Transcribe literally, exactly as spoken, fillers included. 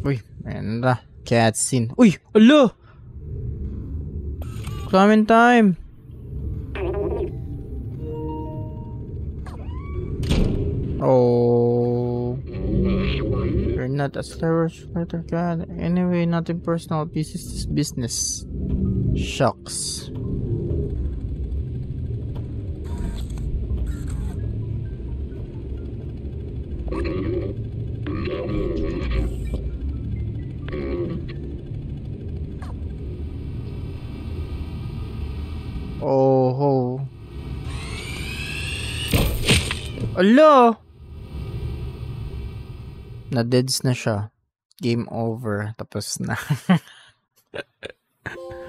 Uy, ayan na. Cutscene. Uy, ala! Comment time! Oh. You're not as clever as Peter God. Anyway, nothing personal. Business is business. Shucks. Oh ho. Ala! Na-deads na siya. Game over. Tapos na.